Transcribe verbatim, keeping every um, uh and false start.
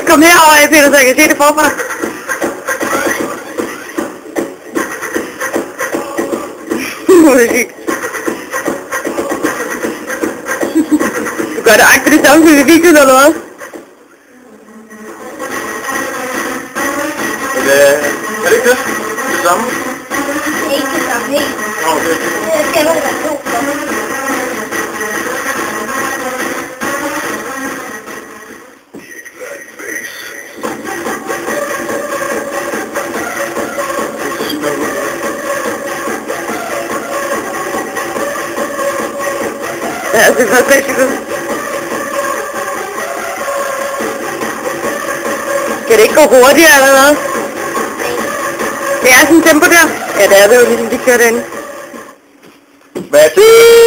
komme herover, Peter, så jeg kan se det forfra. Du gør det ikke det samme som i videoen, eller hvad? Øh, er det ikke det? Det samme? Det er ikke det samme helt. Nå, okay. Jeg skal nok være to for mig. Ja, det er faktisk rigtig godt. Skal det ikke gå hurtigere, eller hvad? Det er sådan et tempo der. Ja, det er det jo ligesom de kører derinde. Hvad er det?